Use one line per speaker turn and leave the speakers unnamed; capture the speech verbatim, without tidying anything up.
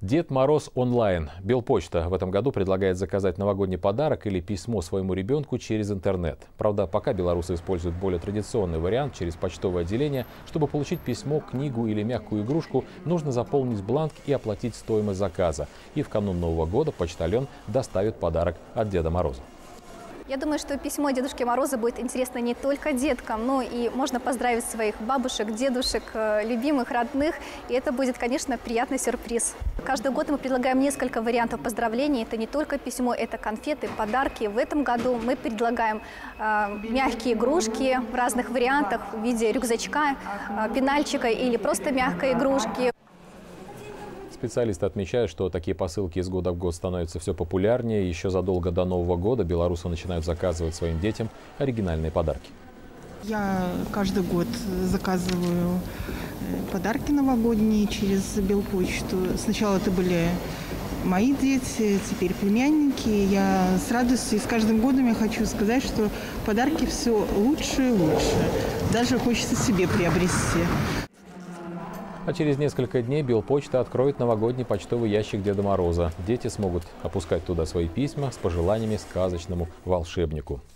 Дед Мороз онлайн. Белпочта в этом году предлагает заказать новогодний подарок или письмо своему ребенку через интернет. Правда, пока белорусы используют более традиционный вариант через почтовое отделение. Чтобы получить письмо, книгу или мягкую игрушку, нужно заполнить бланк и оплатить стоимость заказа. И в канун Нового года почтальон доставит подарок от Деда Мороза.
Я думаю, что письмо Дедушки Мороза будет интересно не только деткам, но и можно поздравить своих бабушек, дедушек, любимых, родных. И это будет, конечно, приятный сюрприз. Каждый год мы предлагаем несколько вариантов поздравлений. Это не только письмо, это конфеты, подарки. В этом году мы предлагаем э, мягкие игрушки в разных вариантах в виде рюкзачка, э, пенальчика или просто мягкой игрушки.
Специалисты отмечают, что такие посылки из года в год становятся все популярнее. Еще задолго до Нового года белорусы начинают заказывать своим детям оригинальные подарки.
Я каждый год заказываю подарки новогодние через Белпочту. Сначала это были мои дети, теперь племянники. Я с радостью, и с каждым годом я хочу сказать, что подарки все лучше и лучше. Даже хочется себе приобрести.
А через несколько дней Белпочта откроет новогодний почтовый ящик Деда Мороза. Дети смогут опускать туда свои письма с пожеланиями сказочному волшебнику.